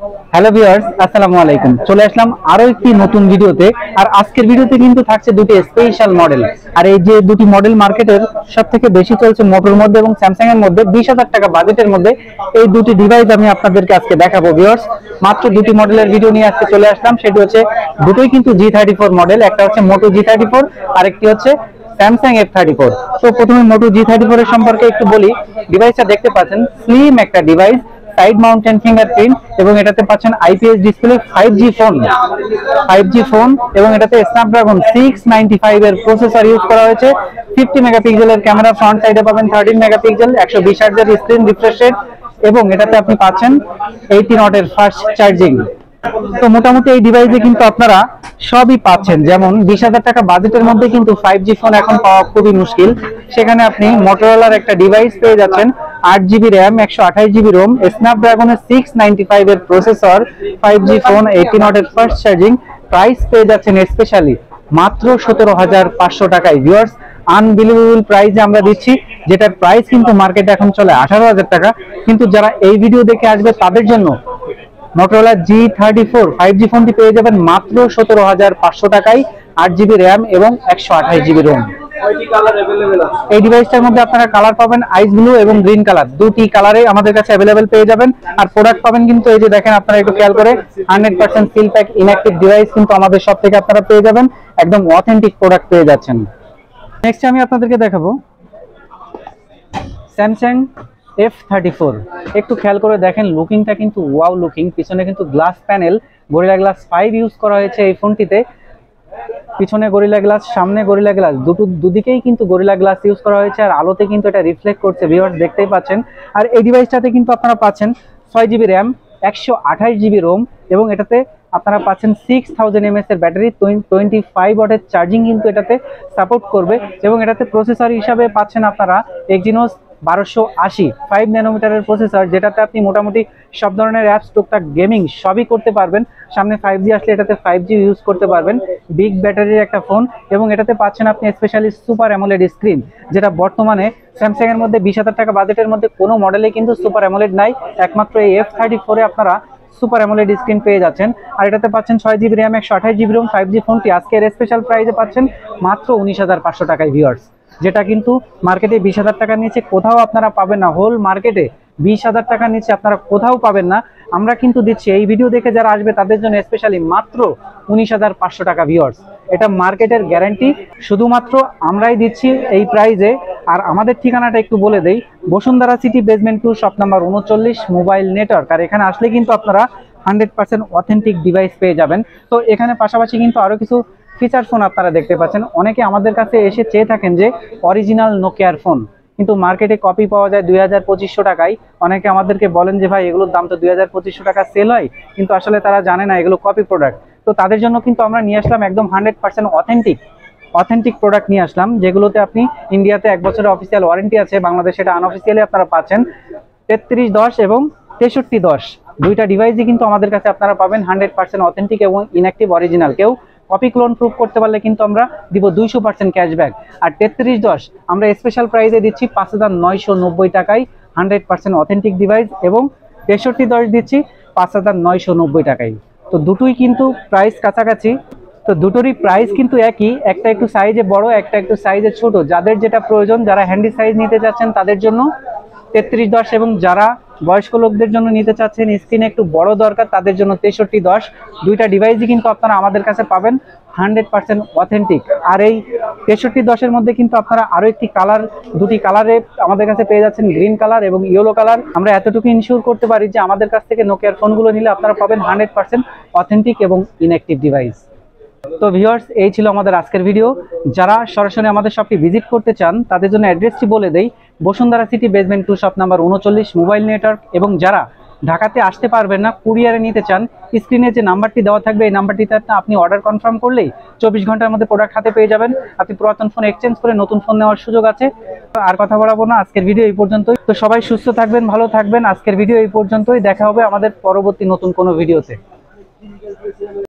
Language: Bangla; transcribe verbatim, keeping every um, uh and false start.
হ্যালো ভিউয়ার্স, আসসালামু আলাইকুম। চলে আসলাম আরো একটি নতুন ভিডিওতে। আর আজকের ভিডিওতে কিন্তু থাকছে দুটি স্পেশাল মডেল। আর এই যে দুটি মডেল মার্কেটের সবথেকে বেশি চলছে মোটোর মধ্যে এবং স্যামসাং এর মধ্যে, বিশ হাজার টাকা বাজেটের মধ্যে এই দুটি ডিভাইস আমি আপনাদেরকে আজকে দেখাবো ভিউয়ার্স। মাত্র দুটি মডেলের ভিডিও নিয়ে আজকে চলে আসলাম। সেটি হচ্ছে দুটোই কিন্তু জি থার্টি ফোর মডেল, একটা হচ্ছে মোটো জি থার্টি ফোর আর একটি হচ্ছে স্যামসাং এফ থার্টি ফোর। তো প্রথমে মোটো জি থার্টি ফোর এর সম্পর্কে একটু বলি। ডিভাইসটা দেখতে পাচ্ছেন স্লিম একটা ডিভাইস, সাইড মাউন্টেন ফিঙ্গারপ্রিন্ট এবং এটাতে পাচ্ছেন IPS display, five G phone five G phone এবং এটাতে স্ন্যাপড্রাগন সিক্স নাইনটি ফাইভ এর প্রসেসর ইউজ করা হয়েছে। ফিফটি মেগাপিক্সেলের ক্যামেরা, ফ্রন্ট সাইডে পাবেন থার্টিন মেগাপিক্সেল, একশো বিশ হার্টজের স্ক্রিন রিফ্রেশ রেট এবং এটাতে আপনি পাচ্ছেন এইটি ওয়াটের ফাস্ট চার্জিং। তো মোটামুটি এই ডিভাইসে কিন্তু আপনারা সবই পাচ্ছেন, যেমন বিশ হাজার টাকা বাজেটের মধ্যে কিন্তু ফাইভ জি ফোন এখন পাওয়া খুবই মুশকিল। সেখানে আপনি মোটরোলার একটা ডিভাইস পেয়ে যাচ্ছেন, আট জিবি র্যাম, একশো আঠাশ জিবি রোম, স্ন্যাপড্রাগনের সিক্স নাইনটি ফাইভ এর processor, five G phone, eighteen ওয়াটের ফাস্ট চার্জিং। প্রাইস পেয়ে যাচ্ছেন স্পেশালি মাত্র সতেরো হাজার পাঁচশো টাকায়। ভিউয়ার্স, আনবিলিভেবল প্রাইসে আমরা দিচ্ছি, যেটার প্রাইস কিন্তু মার্কেটে এখন চলে আঠারো হাজার টাকা। কিন্তু যারা এই ভিডিও দেখে আসবে তাদের জন্য Motorola G thirty four five G ফোনটি পেয়ে যাবেন মাত্র সতেরো হাজার পাঁচশো টাকায়, আট জিবি র্যাম এবং একশো আঠাশ জিবি রোম। এই ডিভাইসটার মধ্যে আপনারা কালার পাবেন আইস ব্লু এবং গ্রিন কালার, দুটি কালারে আমাদের কাছে অ্যাভেলেবেল পেয়ে যাবেন। আর প্রোডাক্ট পাবেন কিন্তু এই যে দেখেন, আপনারা একটু খেয়াল করে hundred percent seal pack inactive device কিন্তু আমাদের সব থেকে আপনারা পেয়ে যাবেন, একদম অথেন্টিক প্রোডাক্ট পেয়ে যাচ্ছেন। নেক্সট আমি আপনাদেরকে দেখাবো স্যামসাং এফ থার্টি ফোর। একটু খেয়াল করে দেখেন, লুকিংটা কিন্তু ওয়াও লুকিং। পিছনে কিন্তু glass panel, Gorilla glass five use করা হয়েছে এই ফোনটিতে। পিছনে গরিলা গ্লাস, সামনে গরিলা গ্লাস, দুটো দুদিকেই কিন্তু গরিলা গ্লাস ইউজ করা হয়েছে। আর আলোতে কিন্তু এটা রিফ্লেক্ট করছে, ভিউয়ার্স দেখতেই পাচ্ছেন। আর এই ডিভাইসটাতে কিন্তু আপনারা পাচ্ছেন ছয় জিবি র্যাম, একশো আঠাশ জিবি রোম এবং এটাতে আপনারা পাচ্ছেন সিক্স থাউজেন্ড এমএস এর ব্যাটারি, টোয়েন্টি ফাইভ ওয়াটের চার্জিং কিন্তু এটাতে সাপোর্ট করবে। এবং এটাতে প্রসেসর হিসাবে পাচ্ছেন আপনারা এক্সিনোস বারোশো আশি ফাইভ ন্যানোমিটারের প্রসেসর, যেটাতে আপনি মোটামুটি সব ধরনের অ্যাপস, টুকটাক গেমিং সবই করতে পারবেন। সামনে ফাইভ জি আসলে এটাতে ফাইভ জি ইউজ করতে পারবেন। বিগ ব্যাটারির একটা ফোন এবং এটাতে পাচ্ছেন আপনি স্পেশালি সুপার অ্যামোলেড স্ক্রিন, যেটা বর্তমানে স্যামসাং এর মধ্যে বিশ হাজার টাকা বাজেটের মধ্যে কোনো মডেলে কিন্তু সুপার অ্যামোলেড নাই। একমাত্র এই এফ থার্টি ফোরে আপনারা সুপার অ্যামোলেড স্ক্রিন পেয়ে যাচ্ছেন। আর এটাতে পাচ্ছেন ছয় জিবি র্যাম, একশো আঠাশ জিবি রোম, ফাইভ জি ফোনটি আজকের স্পেশাল প্রাইসে পাচ্ছেন মাত্র উনিশ হাজার পাঁচশো টাকায় ভিউয়ার্স, যেটা কিন্তু মার্কেটে বিশ হাজার টাকার নিচে কোথাও আপনারা পাবেন না। হোল মার্কেটে বিশ হাজার টাকার নিচে আপনারা কোথাও পাবেন না। আমরা কিন্তু দিচ্ছি, এই ভিডিও দেখে যারা আসবে তাদের জন্য স্পেশালি মাত্র উনিশ হাজার পাঁচশো টাকা ভিউয়ার্স। এটা মার্কেটের গ্যারান্টি, শুধুমাত্র আমরাই দিচ্ছি এই প্রাইজে। আর আমাদের ঠিকানাটা একটু বলে দেই, Bashundhara city basement two shop number উনচল্লিশ, মোবাইল নেটওয়ার্ক। আর এখানে আসলে কিন্তু আপনারা হান্ড্রেড পার্সেন্ট অথেন্টিক ডিভাইস পেয়ে যাবেন। তো এখানে পাশাপাশি কিন্তু আরো কিছু ফিচার ফোন আপনারা দেখতে পাচ্ছেন। অনেকে আমাদের কাছে এসে চেয়ে থাকেন যে অরিজিনাল নোকিয়ার ফোন, কিন্তু মার্কেটে কপি পাওয়া যায় দুই হাজার পঁচিশশো টাকায়। অনেকে আমাদেরকে বলেন যে ভাই এগুলোর দাম তো দুই হাজার পঁচিশশো টাকা সেল হয়, কিন্তু আসলে তারা জানে না এগুলো কপি প্রোডাক্ট। তো তাদের জন্য কিন্তু আমরা নিয়ে আসলাম একদম hundred percent authentic authentic product নিয়ে আসলাম, যেগুলোতে আপনি ইন্ডিয়াতে এক বছরের অফিসিয়াল ওয়ারেন্টি আছে, বাংলাদেশে এটা আনঅফিসিয়ালি আপনারা পাচ্ছেন। তেত্রিশ দশ এবং তেষট্টি দশ দুইটা ডিভাইসই কিন্তু আমাদের কাছে আপনারা পাবেন হান্ড্রেড পার্সেন্ট অথেন্টিক এবং ইনঅ্যাক্টিভ অরিজিনাল। কেউ কপি ক্লোন প্রুফ করতে পারলে কিন্তু আমরা দিব দুইশো পার্সেন্ট ক্যাশব্যাক। আর তেত্রিশ দশ আমরা স্পেশাল প্রাইসে দিচ্ছি পাঁচ হাজার নয়শো নব্বই টাকায়, হান্ড্রেড পার্সেন্ট অথেন্টিক ডিভাইস। এবং তেষট্টি দশ দিচ্ছি পাঁচ হাজার নয়শো নব্বই টাকায়। তো দুটোই কিন্তু প্রাইস কাছাকাছি, তো দুটোরই প্রাইস কিন্তু একই, একটা একটু সাইজে বড়, একটা একটু সাইজে ছোট। যাদের যেটা প্রয়োজন, যারা হ্যান্ডি সাইজ নিতে চাচ্ছেন তাদের জন্য তেত্রিশ দশ, এবং যারা বয়স্ক লোকদের জন্য নিতে চাচ্ছেন স্ক্রিনে একটু বড় দরকার তাদের জন্য তেষট্টি দশ। দুইটা ডিভাইসই কিন্তু আপনারা আমাদের কাছে পাবেন হান্ড্রেড পার্সেন্ট অথেন্টিক। আর এই তেষট্টি দশের মধ্যে কিন্তু আপনারা আরো একটি কালার, দুটি কালারে আমাদের কাছে পেয়ে যাচ্ছেন, গ্রিন কালার এবং ইয়েলো কালার। আমরা এতটুকু ইনশিওর করতে পারি যে আমাদের কাছ থেকে নোকিয়ার ফোনগুলো নিলে আপনারা পাবেন হান্ড্রেড পার্সেন্ট অথেন্টিক এবং ইনঅ্যাক্টিভ ডিভাইস। তো ভিউয়ার্স, এই ছিল আমাদের আজকের ভিডিও। যারা সরাসরি আমাদের শপটি ভিজিট করতে চান তাদের জন্য অ্যাড্রেসটি বলে দেই, Bashundhara city basement two shop number উনচল্লিশ, মোবাইল নেটওয়ার্ক। এবং যারা ঢাকাতে আসতে পারবেন না, কুরিয়ারে নিতে চান, স্ক্রিনে যে নাম্বারটি দেওয়া থাকবে এই নাম্বারটিতে আপনি অর্ডার কনফার্ম করলেই চব্বিশ ঘন্টার মধ্যে প্রোডাক্ট হাতে পেয়ে যাবেন। আপনি পুরাতন ফোন এক্সচেঞ্জ করে নতুন ফোন নেওয়ার সুযোগ আছে। আর কথা বাড়াবো না, আজকের ভিডিও এই পর্যন্তই। তো সবাই সুস্থ থাকবেন, ভালো থাকবেন। আজকের ভিডিও এই পর্যন্তই, দেখা হবে আমাদের পরবর্তী নতুন কোনো ভিডিওতে।